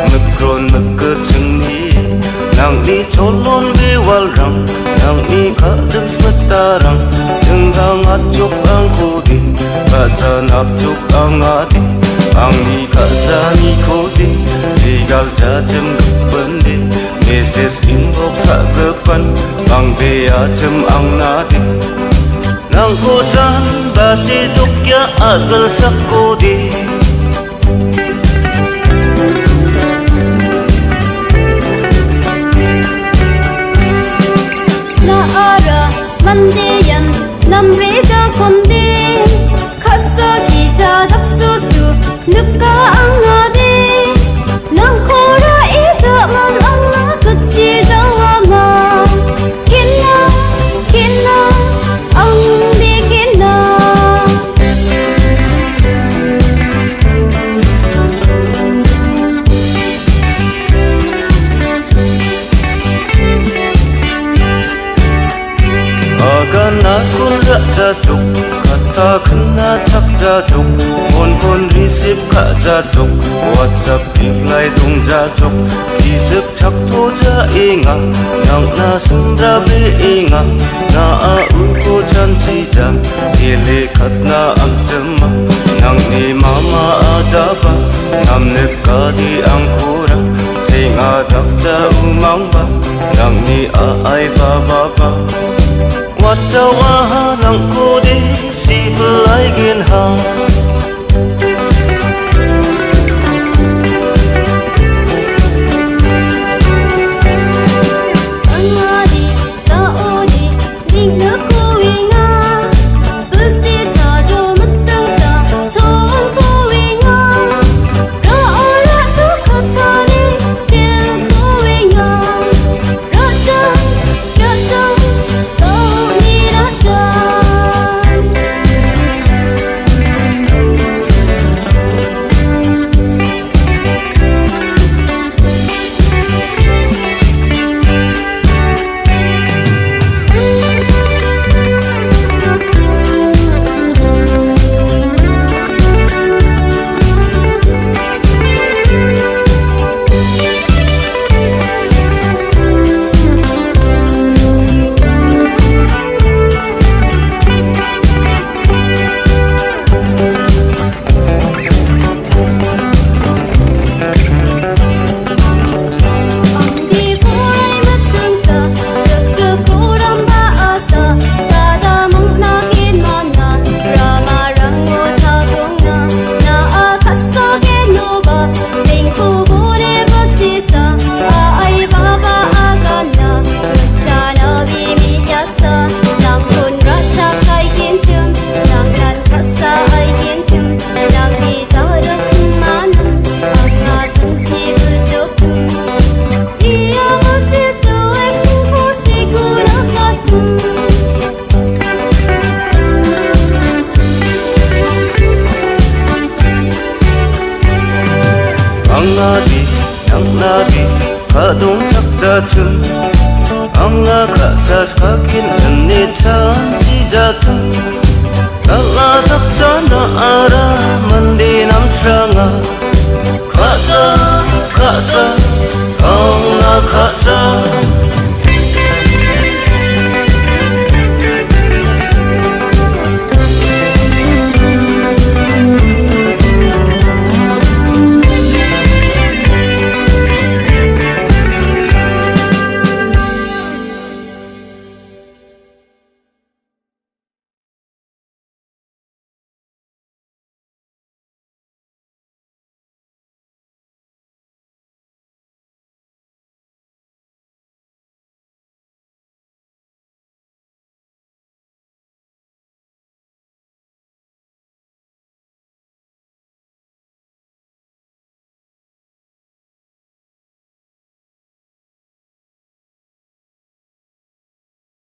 mực cơ chừng ni nàng ni chốn lon bê wal răng nàng ni khá đứng smut ta răng đừng hang át chúc ang khu đi khá sa nạp chúc ang át đi ang ni khá sa ni khu đi đi gal cha chấm gấp vấn đi message inbox sa gấp phân ang bê a chấm ang na đi nàng cô san ba si chúc ya agal sắc cô đi 만대연 남레자 건데 가서 기자 닥수수 누가 앙아대 난 코라 이자만 앙아 그치 저와마 긴나 앙디 긴나 na kun ra cha chuk kata khna chak cha chuk kon receive kha cha chuk whatsapp reply dung cha chuk kisuk chak tho cha inga nang na sundra be inga na a u ko chan chi cha ele khatna am sama nang ni mama adaba nam ne ka di ang khura singa dak cha umang ba nang ni a ai ba ba Watawa nang kudi si belai gin ha Angadi taodi ning na kuinga Usti chado matang sa chon kuinga Ra ora tu khatani til kuinga Ra chang kadung chak cha chum anga kha sa skakin anne chan chi ja chum kala dak cha na ara mandi nam shranga kha sa